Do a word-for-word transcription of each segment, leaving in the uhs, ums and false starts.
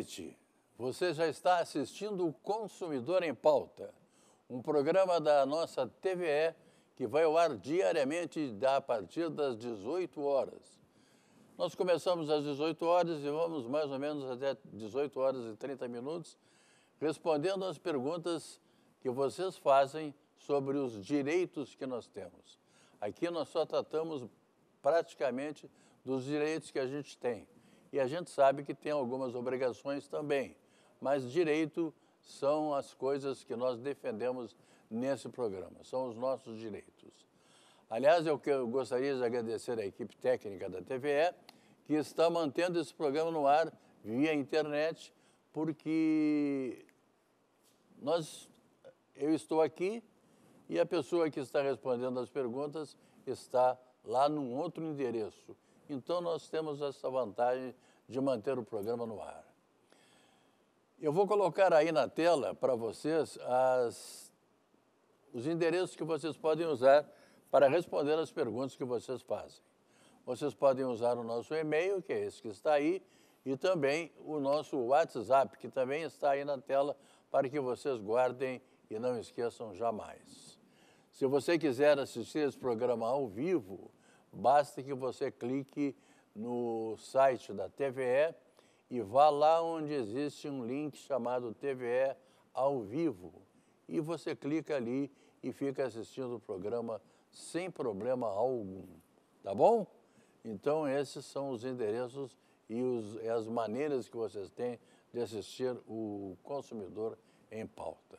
noite. Você já está assistindo o Consumidor em Pauta, um programa da nossa T V E que vai ao ar diariamente a partir das dezoito horas. Nós começamos às dezoito horas e vamos mais ou menos até dezoito horas e trinta minutos respondendo às perguntas que vocês fazem sobre os direitos que nós temos. Aqui nós só tratamos praticamente dos direitos que a gente tem. E a gente sabe que tem algumas obrigações também, mas direito são as coisas que nós defendemos nesse programa, são os nossos direitos. Aliás, eu, eu gostaria de agradecer à equipe técnica da T V E, que está mantendo esse programa no ar via internet, porque nós, eu estou aqui e a pessoa que está respondendo as perguntas está lá num outro endereço. Então, nós temos essa vantagem de manter o programa no ar. Eu vou colocar aí na tela para vocês as, os endereços que vocês podem usar para responder as perguntas que vocês fazem. Vocês podem usar o nosso e-mail, que é esse que está aí, e também o nosso WhatsApp, que também está aí na tela, para que vocês guardem e não esqueçam jamais. Se você quiser assistir esse programa ao vivo, basta que você clique no site da T V E e vá lá onde existe um link chamado T V E ao vivo. E você clica ali e fica assistindo o programa sem problema algum. Tá bom? Então, esses são os endereços e, os, e as maneiras que vocês têm de assistir o Consumidor em Pauta.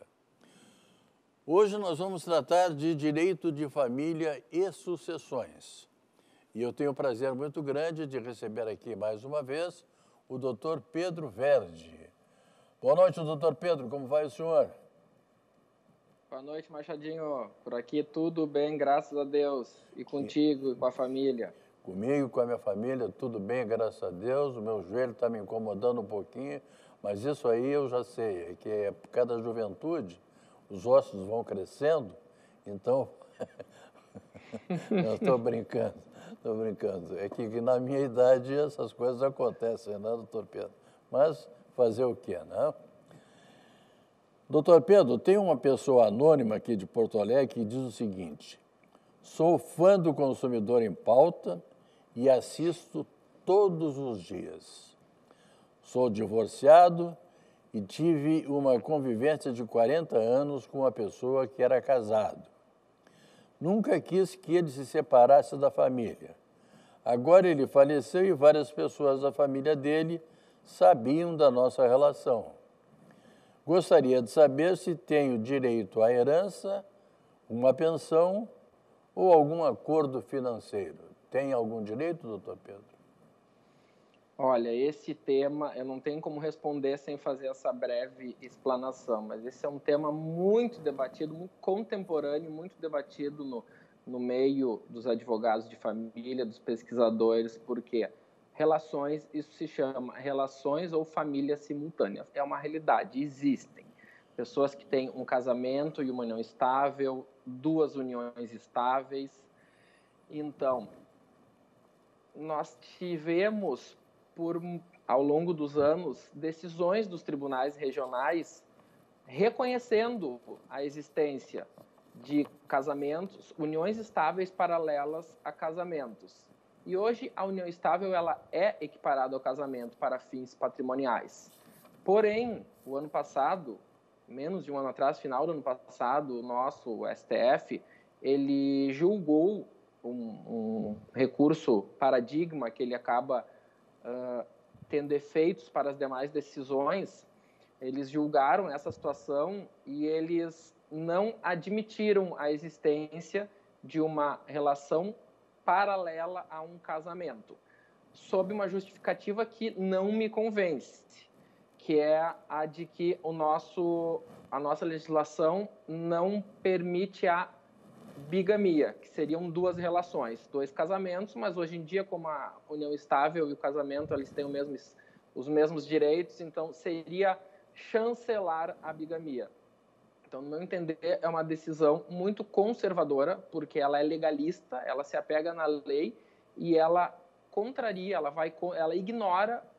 Hoje nós vamos tratar de direito de família e sucessões. E eu tenho o prazer muito grande de receber aqui mais uma vez o doutor Pedro Verdi. Boa noite, doutor Pedro, como vai o senhor? Boa noite, Machadinho. Por aqui tudo bem, graças a Deus. E contigo e com a família? Comigo, com a minha família, tudo bem, graças a Deus. O meu joelho está me incomodando um pouquinho, mas isso aí eu já sei, é que é por causa da juventude, os ossos vão crescendo, então... Eu estou brincando, estou brincando. É que na minha idade essas coisas acontecem, né, doutor Pedro? Mas fazer o quê, né? Doutor Pedro, tem uma pessoa anônima aqui de Porto Alegre que diz o seguinte: sou fã do Consumidor em Pauta e assisto todos os dias. Sou divorciado e tive uma convivência de quarenta anos com uma pessoa que era casado. Nunca quis que ele se separasse da família. Agora ele faleceu e várias pessoas da família dele sabiam da nossa relação. Gostaria de saber se tenho direito à herança, uma pensão ou algum acordo financeiro. Tem algum direito, doutor Pedro? Olha, esse tema, eu não tenho como responder sem fazer essa breve explanação, mas esse é um tema muito debatido, muito contemporâneo, muito debatido no, no meio dos advogados de família, dos pesquisadores, porque relações, isso se chama relações ou famílias simultâneas. É uma realidade, existem pessoas que têm um casamento e uma união estável, duas uniões estáveis. Então, nós tivemos, por, ao longo dos anos, decisões dos tribunais regionais reconhecendo a existência de casamentos, uniões estáveis paralelas a casamentos. E hoje a união estável ela é equiparada ao casamento para fins patrimoniais. Porém, o ano passado, menos de um ano atrás, final do ano passado, o nosso o S T F, ele julgou um, um recurso paradigma que ele acaba uh, tendo efeitos para as demais decisões. Eles julgaram essa situação e eles não admitiram a existência de uma relação paralela a um casamento, sob uma justificativa que não me convence, que é a de que o nosso, a nossa legislação não permite a bigamia, que seriam duas relações, dois casamentos, mas hoje em dia, como a união estável e o casamento eles têm os mesmos, os mesmos direitos, então seria chancelar a bigamia. Então, no meu entender, é uma decisão muito conservadora, porque ela é legalista, ela se apega na lei e ela contraria, ela, vai, ela ignora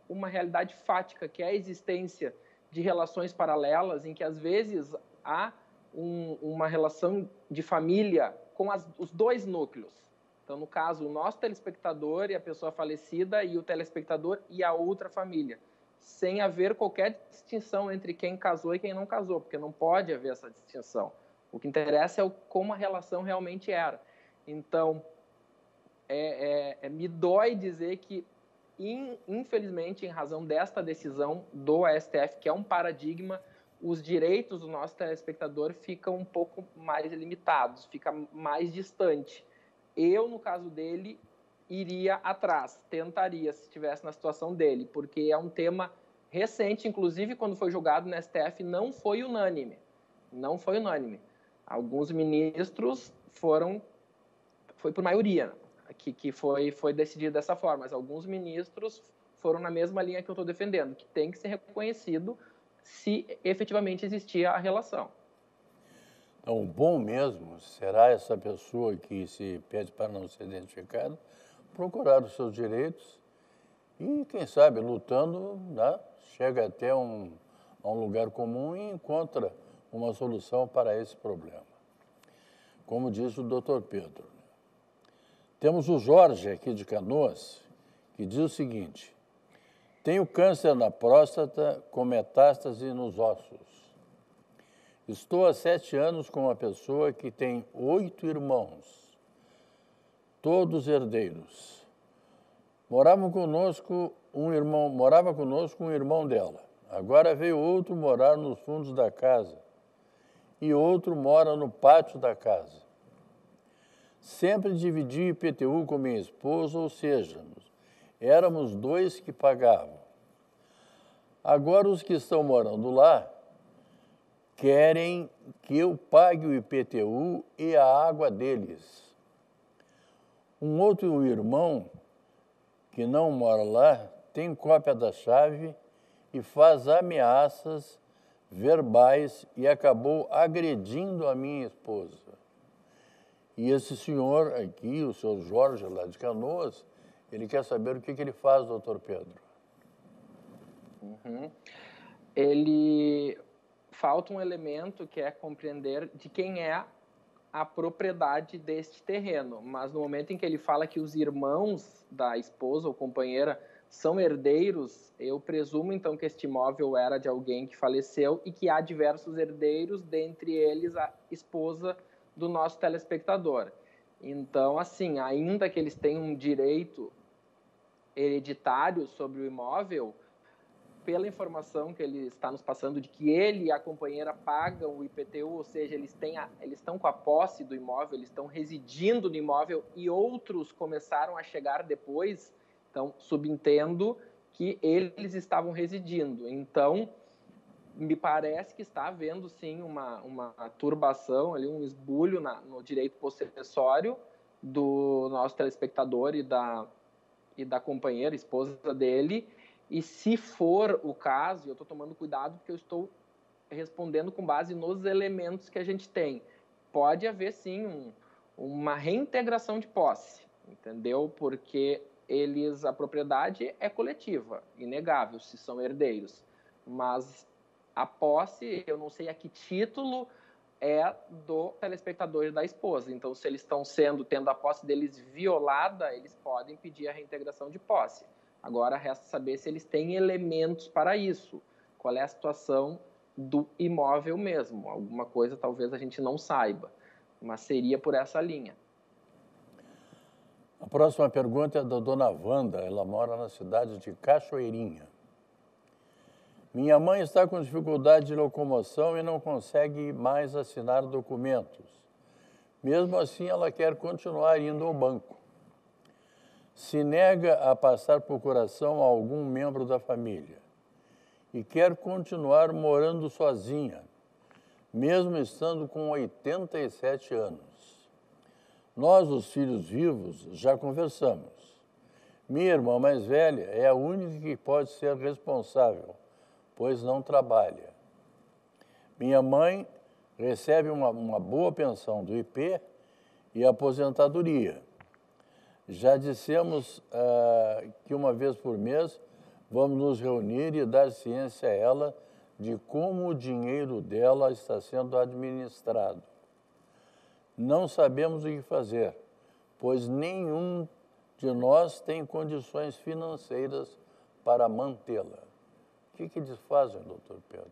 uma realidade fática, que é a existência de relações paralelas, em que às vezes há um, uma relação de família com as, os dois núcleos. Então, no caso, o nosso telespectador e a pessoa falecida, e o telespectador e a outra família, sem haver qualquer distinção entre quem casou e quem não casou, porque não pode haver essa distinção. O que interessa é o, como a relação realmente era. Então, é, é, é, me dói dizer que, in, infelizmente, em razão desta decisão do S T F, que é um paradigma, os direitos do nosso telespectador ficam um pouco mais limitados, fica mais distante. Eu, no caso dele, iria atrás, tentaria, se estivesse na situação dele, porque é um tema recente, inclusive quando foi julgado no S T F, não foi unânime. Não foi unânime. Alguns ministros foram, foi por maioria, que, que foi, foi decidido dessa forma, mas alguns ministros foram na mesma linha que eu estou defendendo, que tem que ser reconhecido se efetivamente existia a relação. Então, o bom mesmo será essa pessoa que se pede para não ser identificada procurar os seus direitos e, quem sabe, lutando, né, chega até um, a um lugar comum e encontra uma solução para esse problema. Como disse o doutor Pedro. Temos o Jorge, aqui de Canoas, que diz o seguinte: tenho câncer na próstata com metástase nos ossos. Estou há sete anos com uma pessoa que tem oito irmãos, todos herdeiros. Morava conosco um irmão, morava conosco um irmão dela. Agora veio outro morar nos fundos da casa e outro mora no pátio da casa. Sempre dividi o I P T U com minha esposa, ou seja, éramos dois que pagavam. Agora os que estão morando lá querem que eu pague o I P T U e a água deles. Um outro irmão, que não mora lá, tem cópia da chave e faz ameaças verbais e acabou agredindo a minha esposa. E esse senhor aqui, o senhor Jorge, lá de Canoas, ele quer saber o que, que ele faz, doutor Pedro. Uhum. Ele... Falta um elemento que é compreender de quem é a propriedade deste terreno. Mas no momento em que ele fala que os irmãos da esposa ou companheira são herdeiros, eu presumo então que este imóvel era de alguém que faleceu e que há diversos herdeiros, dentre eles a esposa do nosso telespectador. Então, assim, ainda que eles tenham um direito hereditário sobre o imóvel, pela informação que ele está nos passando de que ele e a companheira pagam o I P T U, ou seja, eles, têm a, eles estão com a posse do imóvel, eles estão residindo no imóvel e outros começaram a chegar depois, então subentendo que eles estavam residindo. Então, me parece que está havendo, sim, uma, uma turbação, ali, um esbulho na, no direito possessório do nosso telespectador e da, e da companheira, esposa dele. E se for o caso, eu estou tomando cuidado porque eu estou respondendo com base nos elementos que a gente tem. Pode haver, sim, um, uma reintegração de posse, entendeu? Porque eles, a propriedade é coletiva, inegável, se são herdeiros. Mas a posse, eu não sei a que título é do telespectador e da esposa. Então, se eles estão sendo, tendo a posse deles violada, eles podem pedir a reintegração de posse. Agora, resta saber se eles têm elementos para isso. Qual é a situação do imóvel mesmo? Alguma coisa talvez a gente não saiba, mas seria por essa linha. A próxima pergunta é da dona Wanda. Ela mora na cidade de Cachoeirinha. Minha mãe está com dificuldade de locomoção e não consegue mais assinar documentos. Mesmo assim, ela quer continuar indo ao banco. Se nega a passar procuração a algum membro da família e quer continuar morando sozinha, mesmo estando com oitenta e sete anos. Nós, os filhos vivos, já conversamos. Minha irmã mais velha é a única que pode ser responsável, pois não trabalha. Minha mãe recebe uma, uma boa pensão do I P e aposentadoria. Já dissemos uh, que uma vez por mês vamos nos reunir e dar ciência a ela de como o dinheiro dela está sendo administrado. Não sabemos o que fazer, pois nenhum de nós tem condições financeiras para mantê-la. O que, que eles fazem, doutor Pedro?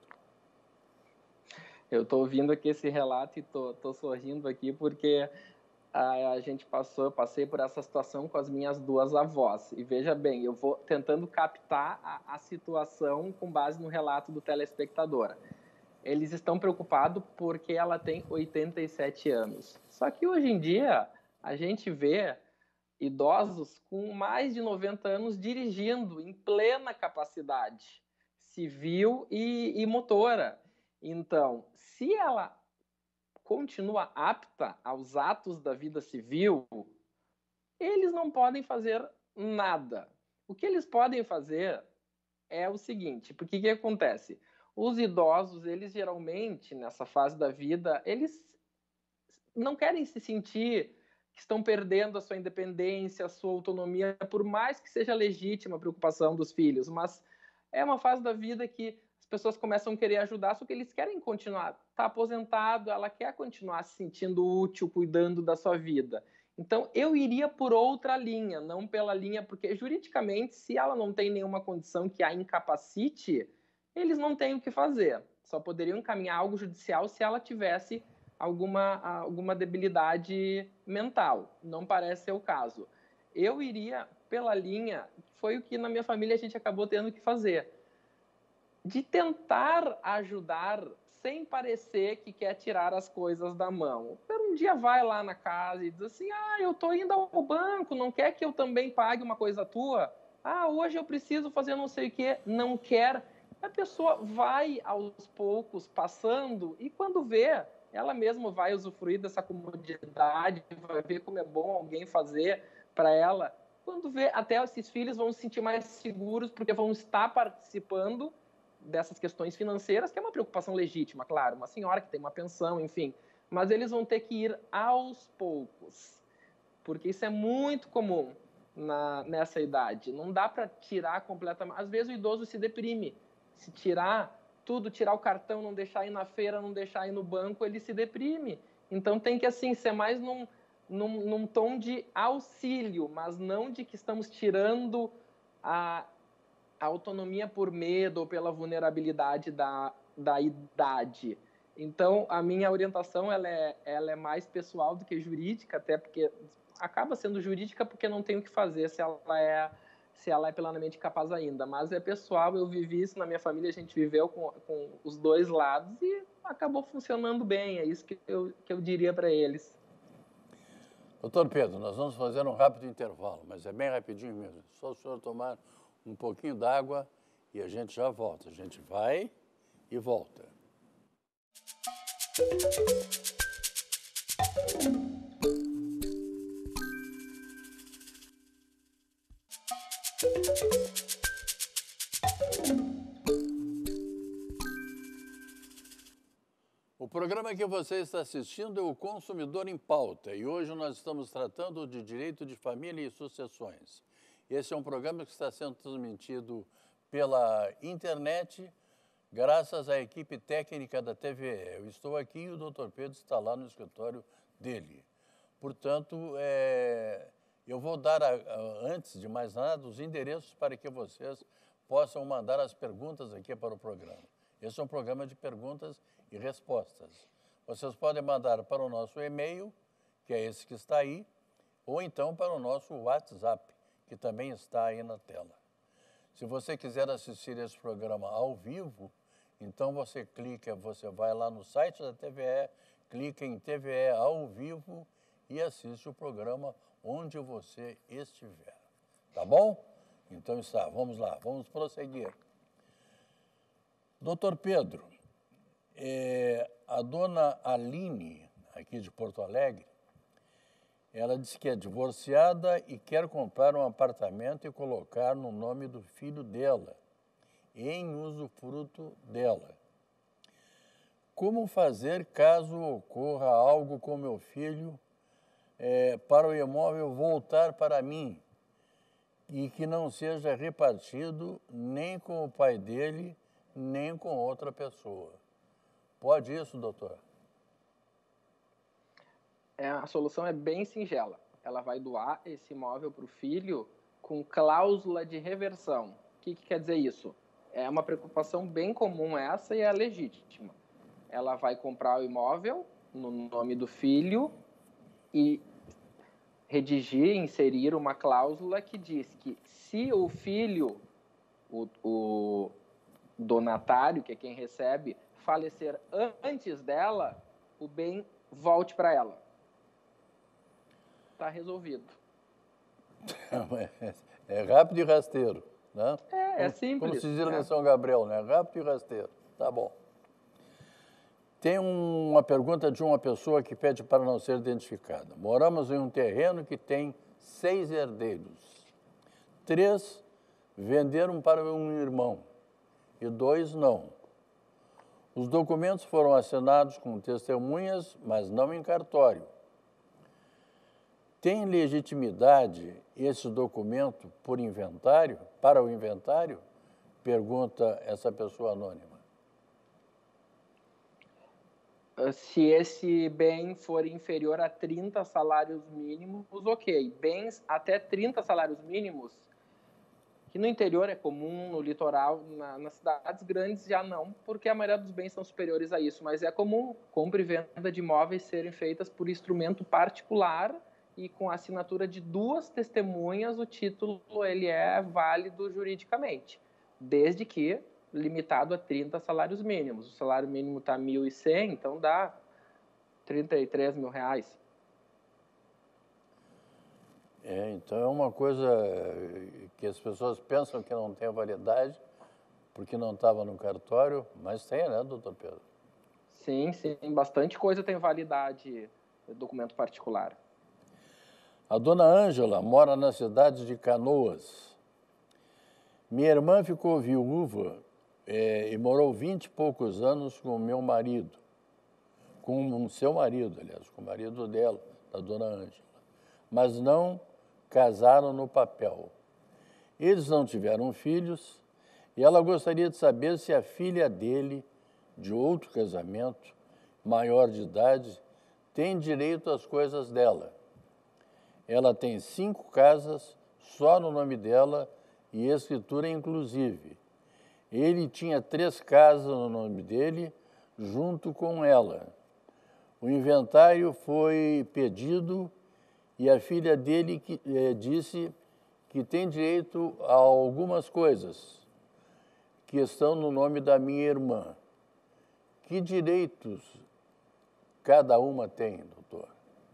Eu estou ouvindo aqui esse relato e estou sorrindo aqui porque a, a gente passou, eu passei por essa situação com as minhas duas avós. E veja bem, eu vou tentando captar a, a situação com base no relato do telespectador. Eles estão preocupados porque ela tem oitenta e sete anos. Só que hoje em dia a gente vê idosos com mais de noventa anos dirigindo em plena capacidade civil e, e motora. Então, se ela continua apta aos atos da vida civil, eles não podem fazer nada. O que eles podem fazer é o seguinte, porque o que acontece? Os idosos, eles geralmente, nessa fase da vida, eles não querem se sentir que estão perdendo a sua independência, a sua autonomia, por mais que seja legítima a preocupação dos filhos, mas é uma fase da vida que as pessoas começam a querer ajudar, só que eles querem continuar. Está aposentado, ela quer continuar se sentindo útil, cuidando da sua vida. Então, eu iria por outra linha, não pela linha, porque juridicamente, se ela não tem nenhuma condição que a incapacite, eles não têm o que fazer. Só poderiam encaminhar algo judicial se ela tivesse alguma, alguma debilidade mental. Não parece ser o caso. Eu iria pela linha, foi o que na minha família a gente acabou tendo que fazer, de tentar ajudar sem parecer que quer tirar as coisas da mão. Um dia vai lá na casa e diz assim, ah, eu estou indo ao banco, não quer que eu também pague uma coisa tua? Ah, hoje eu preciso fazer não sei o quê, não quer. A pessoa vai aos poucos passando e quando vê, ela mesma vai usufruir dessa comodidade, vai ver como é bom alguém fazer para ela. Quando vê, até esses filhos vão se sentir mais seguros porque vão estar participando dessas questões financeiras, que é uma preocupação legítima, claro, uma senhora que tem uma pensão, enfim, mas eles vão ter que ir aos poucos, porque isso é muito comum na, nessa idade. Não dá para tirar completamente. Às vezes o idoso se deprime. Se tirar tudo, tirar o cartão, não deixar ir na feira, não deixar ir no banco, ele se deprime. Então tem que assim ser mais num, num, num tom de auxílio, mas não de que estamos tirando a a autonomia por medo ou pela vulnerabilidade da, da idade. Então, a minha orientação ela é, ela é mais pessoal do que jurídica, até porque acaba sendo jurídica porque não tem o que fazer se ela é, se ela é plenamente capaz ainda. Mas é pessoal, eu vivi isso na minha família, a gente viveu com, com os dois lados e acabou funcionando bem, é isso que eu, que eu diria para eles. Doutor Pedro, nós vamos fazer um rápido intervalo, mas é bem rapidinho mesmo. Só o senhor tomar um pouquinho d'água e a gente já volta. A gente vai e volta. O programa que você está assistindo é o Consumidor em Pauta e hoje nós estamos tratando de direito de família e sucessões. Esse é um programa que está sendo transmitido pela internet, graças à equipe técnica da T V E. Eu estou aqui e o doutor Pedro está lá no escritório dele. Portanto, é, eu vou dar, a, a, antes de mais nada, os endereços para que vocês possam mandar as perguntas aqui para o programa. Esse é um programa de perguntas e respostas. Vocês podem mandar para o nosso e-mail, que é esse que está aí, ou então para o nosso WhatsApp, que também está aí na tela. Se você quiser assistir esse programa ao vivo, então você clica, você vai lá no site da T V E, clica em T V E ao vivo e assiste o programa onde você estiver. Tá bom? Então está, vamos lá, vamos prosseguir. Doutor Pedro, é, a dona Aline, aqui de Porto Alegre, ela disse que é divorciada e quer comprar um apartamento e colocar no nome do filho dela, em usufruto dela. Como fazer caso ocorra algo com meu filho é, para o imóvel voltar para mim? e que não seja repartido nem com o pai dele, nem com outra pessoa. Pode isso, doutor? É, a solução é bem singela. Ela vai doar esse imóvel para o filho com cláusula de reversão. O que, que quer dizer isso? É uma preocupação bem comum essa e é legítima. Ela vai comprar o imóvel no nome do filho e redigir, inserir uma cláusula que diz que se o filho, o, o donatário, que é quem recebe, falecer antes dela, o bem volte para ela. Está resolvido. É rápido e rasteiro, né? É, é simples. Como se diz né? em São Gabriel, né? Rápido e rasteiro. Tá bom. Tem uma pergunta de uma pessoa que pede para não ser identificada. Moramos em um terreno que tem seis herdeiros. Três venderam para um irmão e dois não. Os documentos foram assinados com testemunhas, mas não em cartório. Tem legitimidade esse documento por inventário, para o inventário? Pergunta essa pessoa anônima. Se esse bem for inferior a trinta salários mínimos, ok. Bens até trinta salários mínimos, que no interior é comum, no litoral, na, nas cidades grandes já não, porque a maioria dos bens são superiores a isso, mas é comum compra e venda de imóveis serem feitas por instrumento particular e com a assinatura de duas testemunhas, o título ele é válido juridicamente, desde que limitado a trinta salários mínimos. O salário mínimo está mil e cem, então dá trinta e três mil reais. É, então é uma coisa que as pessoas pensam que não tem validade, porque não estava no cartório, mas tem, né, doutor Pedro? Sim, sim, bastante coisa tem validade documento particular. A dona Ângela mora na cidade de Canoas. Minha irmã ficou viúva é, e morou vinte e poucos anos com o meu marido, com o seu marido, aliás, com o marido dela, da dona Ângela, mas não casaram no papel. Eles não tiveram filhos e ela gostaria de saber se a filha dele, de outro casamento, maior de idade, tem direito às coisas dela. Ela tem cinco casas só no nome dela e escritura inclusive. Ele tinha três casas no nome dele, junto com ela. O inventário foi pedido e a filha dele que, eh, disse que tem direito a algumas coisas que estão no nome da minha irmã. Que direitos cada uma tem, doutor?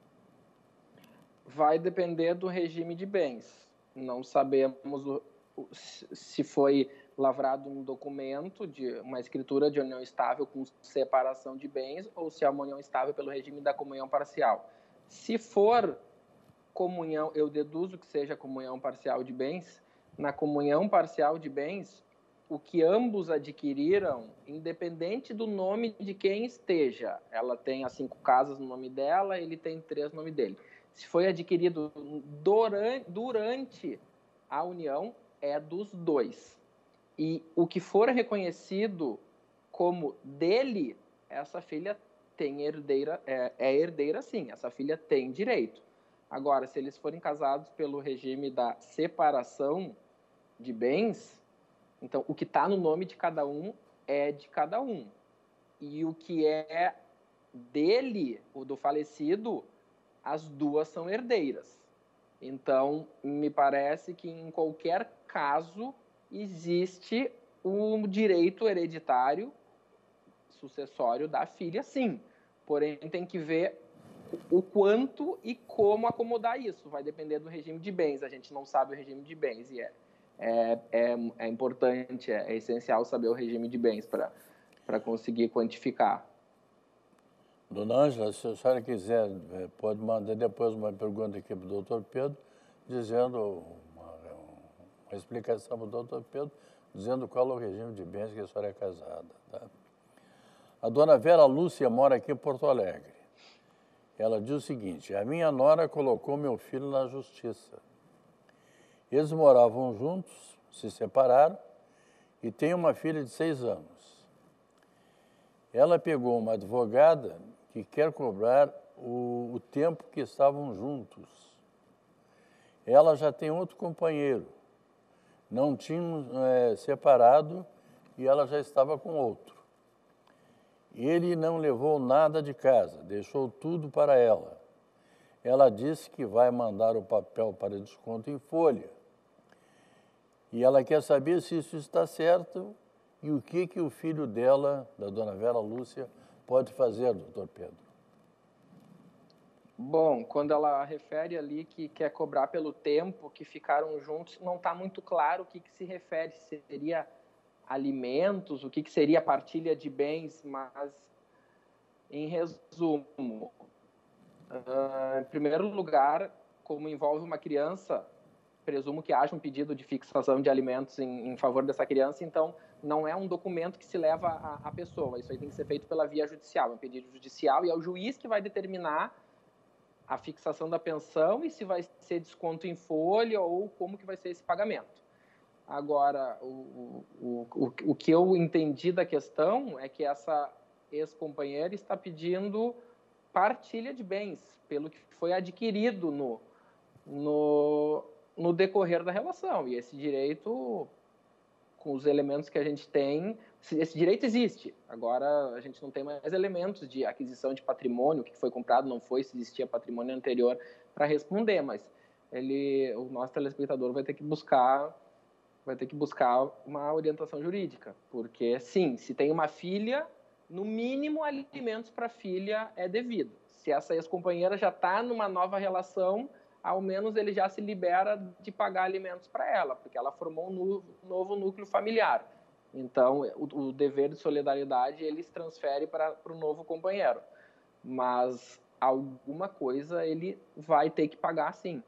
Vai depender do regime de bens. Não sabemos o, o, se foi lavrado um documento, de uma escritura de união estável com separação de bens ou se é uma união estável pelo regime da comunhão parcial. Se for comunhão, eu deduzo que seja comunhão parcial de bens, na comunhão parcial de bens, o que ambos adquiriram, independente do nome de quem esteja, ela tem as cinco casas no nome dela, ele tem três no nome dele. Se foi adquirido durante, durante a união, é dos dois. E o que for reconhecido como dele, essa filha tem herdeira, é, é herdeira sim, essa filha tem direito. Agora, se eles forem casados pelo regime da separação de bens, então o que está no nome de cada um é de cada um. E o que é dele, o do falecido, as duas são herdeiras. Então, me parece que em qualquer caso existe o direito hereditário sucessório da filha, sim. Porém, tem que ver o quanto e como acomodar isso. Vai depender do regime de bens. A gente não sabe o regime de bens e é, é, é, é importante, é, é essencial saber o regime de bens para conseguir quantificar. Dona Ângela, se a senhora quiser, pode mandar depois uma pergunta aqui para o doutor Pedro, dizendo uma, uma explicação para o doutor Pedro, dizendo qual é o regime de bens que a senhora é casada. Tá? A dona Vera Lúcia mora aqui em Porto Alegre. Ela diz o seguinte: a minha nora colocou meu filho na justiça Eles moravam juntos, se separaram e têm uma filha de seis anos. Ela pegou uma advogada que quer cobrar o, o tempo que estavam juntos. Ela já tem outro companheiro, não tinham é, separado e ela já estava com outro. Ele não levou nada de casa, deixou tudo para ela. Ela disse que vai mandar o papel para desconto em folha. E ela quer saber se isso está certo e o que, que o filho dela, da dona Vera Lúcia, pode fazer, doutor Pedro. Bom, quando ela refere ali que quer cobrar pelo tempo que ficaram juntos, não está muito claro o que, que se refere. Seria alimentos, o que, que seria partilha de bens, mas, em resumo, uh, em primeiro lugar, como envolve uma criança, presumo que haja um pedido de fixação de alimentos em, em favor dessa criança, então não é um documento que se leva à, à pessoa, isso aí tem que ser feito pela via judicial, é um pedido judicial e é o juiz que vai determinar a fixação da pensão e se vai ser desconto em folha ou como que vai ser esse pagamento. Agora, o, o, o, o que eu entendi da questão é que essa ex-companheira está pedindo partilha de bens, pelo que foi adquirido no, no, no decorrer da relação. E esse direito, com os elementos que a gente tem, esse direito existe. Agora, a gente não tem mais elementos de aquisição de patrimônio, o que foi comprado, não foi, se existia patrimônio anterior, para responder, mas ele, o nosso telespectador vai ter que buscar vai ter que buscar uma orientação jurídica, porque, sim, se tem uma filha, no mínimo, alimentos para a filha é devido. Se essa ex-companheira já está numa nova relação, ao menos ele já se libera de pagar alimentos para ela, porque ela formou um novo, novo núcleo familiar. Então, o, o dever de solidariedade, ele se transfere para o novo companheiro. Mas alguma coisa ele vai ter que pagar, sim.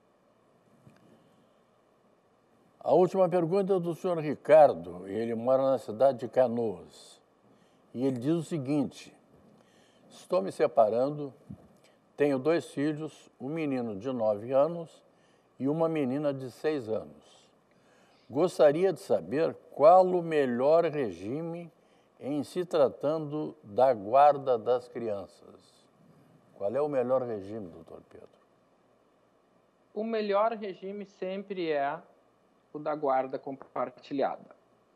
A última pergunta é do senhor Ricardo, ele mora na cidade de Canoas. E ele diz o seguinte: estou me separando, tenho dois filhos, um menino de nove anos e uma menina de seis anos. Gostaria de saber qual o melhor regime em se tratando da guarda das crianças. Qual é o melhor regime, doutor Pedro? O melhor regime sempre é o da guarda compartilhada.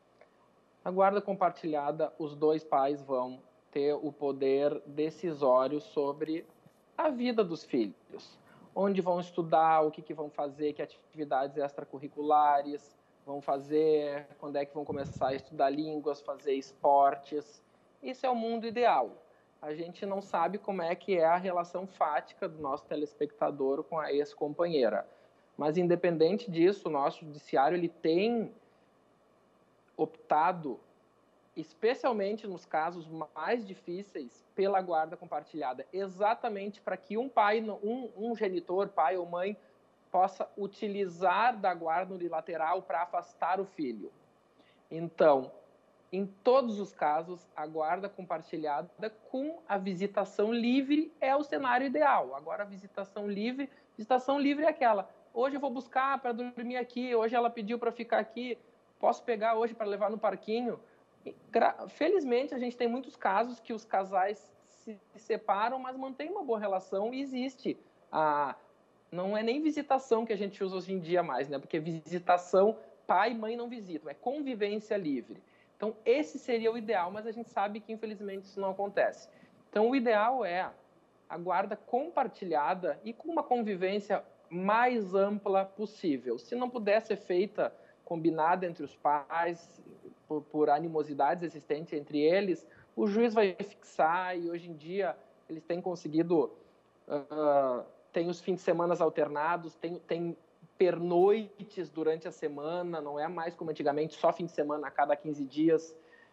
A guarda compartilhada, os dois pais vão ter o poder decisório sobre a vida dos filhos. Onde vão estudar, o que, que vão fazer, que atividades extracurriculares vão fazer, quando é que vão começar a estudar línguas, fazer esportes. Isso é o mundo ideal. A gente não sabe como é que é a relação fática do nosso telespectador com a ex-companheira. Mas, independente disso, o nosso judiciário ele tem optado, especialmente nos casos mais difíceis, pela guarda compartilhada, exatamente para que um pai, um, um genitor, pai ou mãe, possa utilizar da guarda unilateral para afastar o filho. Então, em todos os casos, a guarda compartilhada com a visitação livre é o cenário ideal. Agora, a visitação livre, visitação livre é aquela: hoje eu vou buscar para dormir aqui, hoje ela pediu para ficar aqui, posso pegar hoje para levar no parquinho. Felizmente, a gente tem muitos casos que os casais se separam, mas mantêm uma boa relação e existe. A, não é nem visitação que a gente usa hoje em dia mais, né? Porque visitação, pai e mãe não visitam, é convivência livre. Então, esse seria o ideal, mas a gente sabe que, infelizmente, isso não acontece. Então, o ideal é a guarda compartilhada e com uma convivência mais ampla possível. Se não puder ser feita combinada entre os pais, por, por animosidades existentes entre eles, o juiz vai fixar e, hoje em dia, eles têm conseguido... Uh, tem os fins de semana alternados, tem, tem pernoites durante a semana, não é mais como antigamente, só fim de semana a cada quinze dias.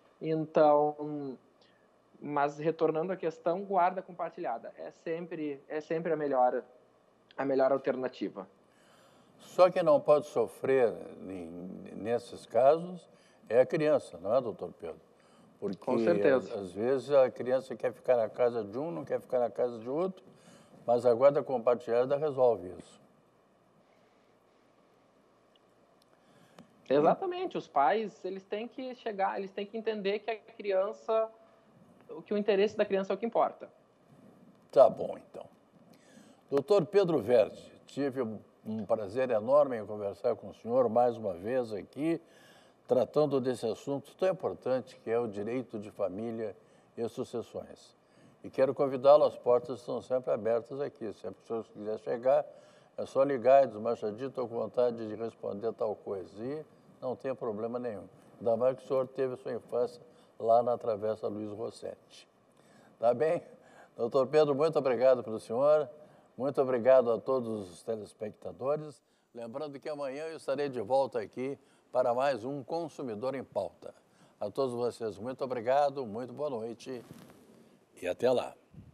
Então, mas retornando à questão, guarda compartilhada é sempre, é sempre a melhor, a melhor alternativa. Só que não pode sofrer nesses casos é a criança, não é, doutor Pedro? Porque, com certeza. Às, às vezes, a criança quer ficar na casa de um, não quer ficar na casa de outro, mas a guarda compartilhada resolve isso. Exatamente, os pais, eles têm que chegar, eles têm que entender que a criança, que o interesse da criança é o que importa. Tá bom, então. Doutor Pedro Verde, tive um prazer enorme em conversar com o senhor mais uma vez aqui, tratando desse assunto tão importante que é o direito de família e sucessões. E quero convidá-lo, as portas estão sempre abertas aqui. Sempre que o senhor quiser chegar, é só ligar e dizer, Machadinho, estou com vontade de responder tal coisa. E não tem problema nenhum. Ainda mais que o senhor teve a sua infância lá na Travessa Luiz Rossetti. Tá bem? Doutor Pedro, muito obrigado pelo senhor. Muito obrigado a todos os telespectadores. Lembrando que amanhã eu estarei de volta aqui para mais um Consumidor em Pauta. A todos vocês, muito obrigado, muito boa noite e até lá.